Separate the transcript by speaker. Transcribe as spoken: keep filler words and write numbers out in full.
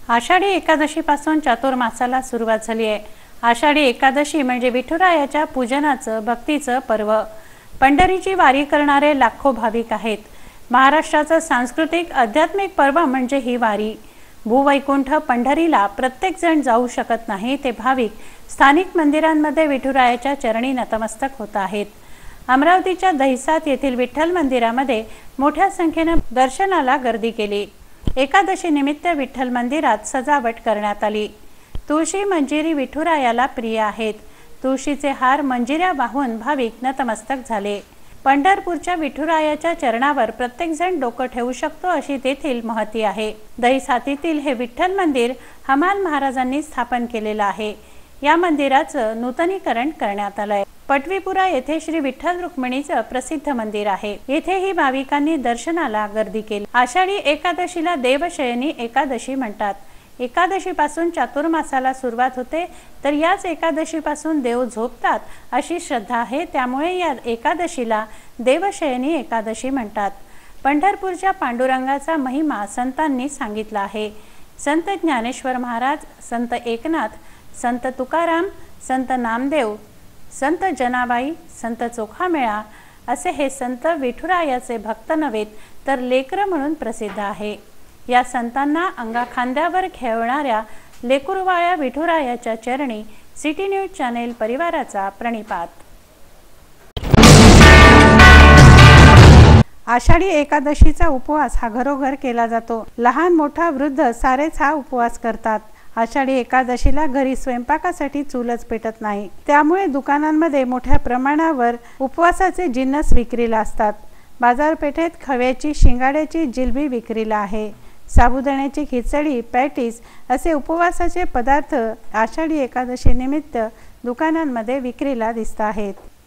Speaker 1: आषाढी एकादशीपासून चातुर्मासाला सुरुवात झाली आहे। आषाढी एकादशी म्हणजे विठुरायाच्या पूजनाचं भक्तीचं पर्व। पंढरीची वारी करणारे लाखो भाविक आहेत। महाराष्ट्राचं सांस्कृतिक आध्यात्मिक पर्व म्हणजे ही वारी। भूवैकुंठ पंढरीला प्रत्येक जण जाऊ शकत नाही, ते भाविक स्थानिक मंदिरांमध्ये विठुरायाच्या चरणी नतमस्तक होत आहेत। अमरावतीच्या दहिसात येथील विठ्ठल मंदिरामध्ये मोठ्या संख्येने दर्शनाला गर्दी केली। एकादशी निमित्त विठ्ठल मंदिरात सजावट करण्यात आली। तुळशी मंजिरी विठुरायाला प्रिय आहेत। तुळशीचे हार मंजिऱ्या वाहून भाविक नतमस्तक झाले। पंढरपूरच्या विठुरायाच्या चरणावर प्रत्येक जण डोकं ठेवू शकतो अशी तेथील महती आहे। दहिसातीतील हे विठ्ठल मंदिर हमाल महाराजांनी स्थापन केलेलं आहे। या मंदिराचं नूतनीकरण करण्यात आलंय। पटवीपुरा येथे श्री विठ्ठल रुक्मिणीचं प्रसिद्ध मंदिर आहे। येथेही भाविकांनी दर्शनाला गर्दी केली। आषाढी एकादशीला देवशयनी एकादशी म्हणतात। एकादशीपासून चातुर्मासाला सुरुवात होते, तर याच एकादशीपासून देव झोपतात अशी श्रद्धा आहे। त्यामुळे या एकादशीला देवशयनी एकादशी म्हणतात। पंढरपूरच्या पांडुरंगाचा महिमा संतांनी सांगितला आहे। संत ज्ञानेश्वर महाराज, संत एकनाथ, संत तुकाराम, संत नामदेव, संत जनाबाई, संत चोखामेळा असे हे संत विठुरायाचे भक्त नव्हेत, तर लेकर म्हणून प्रसिद्ध आहे। या संतांना अंगा खांद्यावर खेळवणाऱ्या लेकुरवाळ्या विठुरायाच्या चरणी सिटी न्यूज चॅनेल परिवाराचा प्रणिपात। आषाढी एकादशीचा उपवास हा घरोघर केला जातो। लहान मोठा वृद्ध सारेच हा उपवास करतात। आषाढी एकादशीला घरी स्वयंपाकासाठी चूलच पेटत नाही, त्यामुळे दुकानांमध्ये मोठ्या प्रमाणावर उपवासाचे जिन्नस विक्रीला असतात। बाजारपेठेत खव्याची, शिंगाड्याची जिलबी विक्रीला आहे। साबुदाण्याची खिचडी, पॅटीस असे उपवासाचे पदार्थ आषाढी एकादशी निमित्त दुकानांमध्ये विक्रीला दिसत आहेत।